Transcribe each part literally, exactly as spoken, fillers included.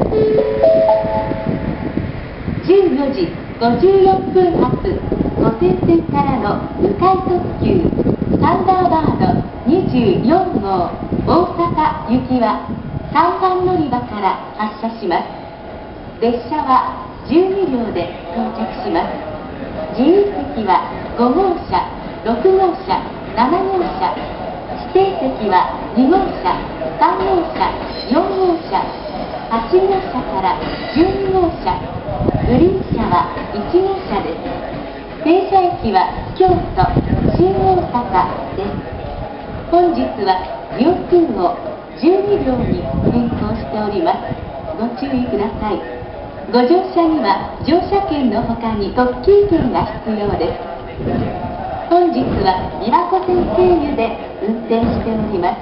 じゅうよじごじゅうよんぷん発小田線からの迂回特急サンダーバードにじゅうよんごう大阪行きはさんばん乗り場から発車します。列車はじゅうにびょうで到着します。自由席はごごうしゃ、ろくごうしゃ、ななごうしゃ、指定席はにごうしゃ、さんごうしゃ、よんごうしゃ、はちごうしゃからじゅうにごうしゃ、グリーン車はいちごうしゃです。停車駅は京都、新大阪です。本日は秒数をじゅうにびょうに変更しております。ご注意ください。ご乗車には乗車券の他に特急券が必要です。本日は琵琶湖線経由で運転しております。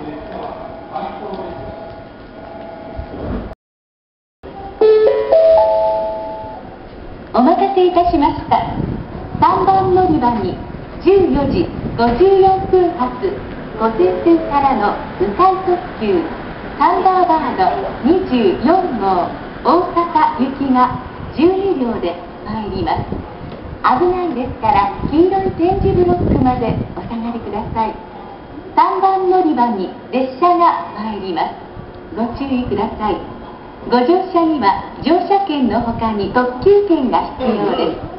お待たせいたしました。さんばん乗り場にじゅうよじごじゅうよんぷん発小田線からの迂回特急サンダーバードにじゅうよんごう大阪行きがじゅうにびょうで参ります。危ないですから黄色い点字ブロックまでお下がりください。さんばん乗り場に列車が参ります。ご注意ください。ご乗車には乗車券の他に特急券が必要です。